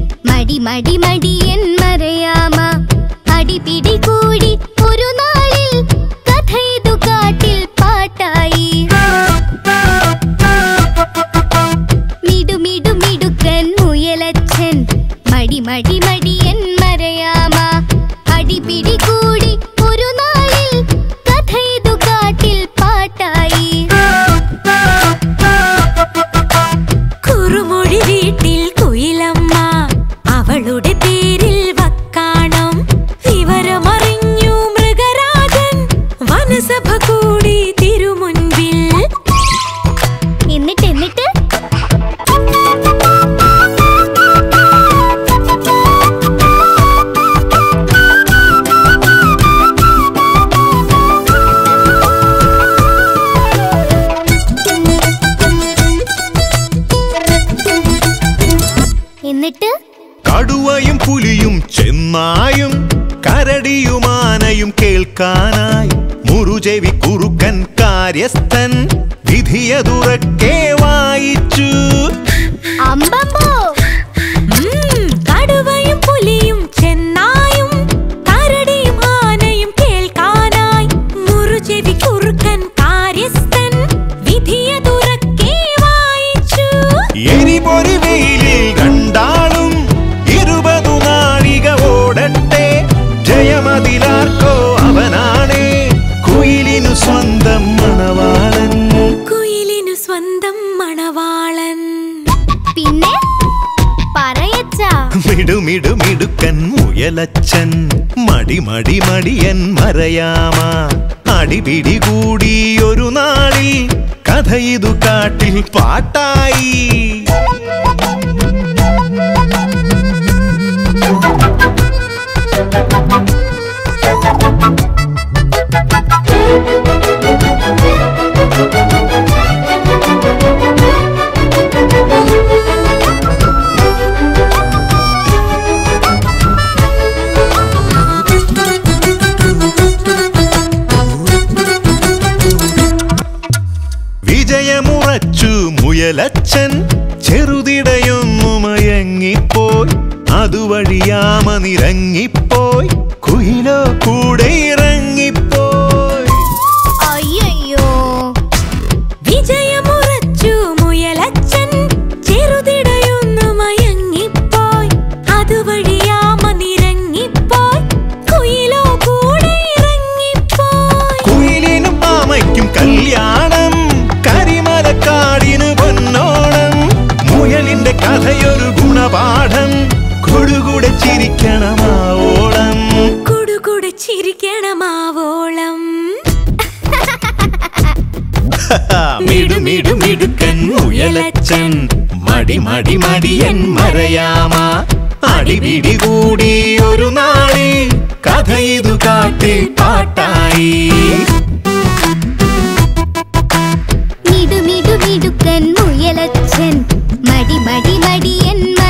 മടി മടി മടിയൻ മറയാമ അടിപിടി കൂടി ഒരു നാളിൽ കഥ ഇതു കാട്ടിൽ പാട്ടായി മിടു മിടു മിടുക്കൻ മുയലച്ചൻ മടി മടി മടിയൻ മറയാമ അടിപിടി കൂടി ഒരു നാളിൽ കഥ ഇതു കാട്ടിൽ പാട്ടായി കുറുമൊഴി വീട്ടിൽ കുയിലമ്മ അവളുടെ പേരിൽ വക്കാണം വിവരമറിഞ്ഞു മൃഗരാജൻ വനസഭ കൂടി തിരുമുൻപിൽ എന്നിട്ട് കടുവയും പുലിയും ചെന്നായും കരടിയുമാനയും കേൾക്കാനായി മുറുചെവി കുറുക്കൻ കാര്യസ്ഥൻ വിധിയതുറക്കെ വായിച്ചു കടുവയും പുലിയും ചെന്നായും കരടിയും ആനയും കേൾക്കാനായി മുറുചെവി കുറുക്കൻ കാര്യസ്ഥൻ വിധിയതുറക്കെ വായിച്ചു എരിപൊരി വെയിലിൽ കണ്ടാളും 20 നാഴിക ഓടട്ടെ ജയമതിലാർക്കോ അവനാണ് കുയിലിനു സ്വന്തം മണവാളൻ കുയിലിനു സ്വന്തം മണവാളൻ പിന്നെ പറയച്ചാ മിടു മിടു മിടുക്കൻ മുയലച്ചൻ മടി മടി മടിയൻ മറയാമ അടിപിടി കൂടി ഒരു നാളിൽ കഥ ഇതു കാട്ടിൽ പാട്ടായി വിജയമുറച്ചു മുയലച്ചൻ ചെറുതിടയൊന്നു മയങ്ങിപ്പോയി അതുവഴിയാമ നിറങ്ങിപ്പോയി കുയിലോ കൂടെ ഇറങ്ങിപ്പോയി അയ്യോ വിജയമുറച്ചു മുയലച്ചൻ ചെറുതിടയൊന്നു മയങ്ങിപ്പോയി അതുവഴിയാമ നിറങ്ങിപ്പോയി കുയിലോ കൂടെ ഇറങ്ങിപ്പോയി കുയിലിനും ആമയ്ക്കും കല്യാണം കരിമലക്കാടിന് പൊന്നോണം മുയലിന്റെ കഥയൊരു ഗുണപാഠം കൊടുകൂടെ ചിരിക്കണമാവോളം കൊടുകൂടെ ചിരിക്കണമാവോളം മിടു മിടു മിടുക്കൻ മുയലച്ചൻ മടി മടി മടിയൻ മറയാമ അടിപിടി കൂടി ഒരു നാളിൽ കഥ ഇതു കാട്ടിൽ പാട്ടായി മിടു മിടു മിടുക്കൻ മുയലച്ചൻ മടി മടി മടിയൻ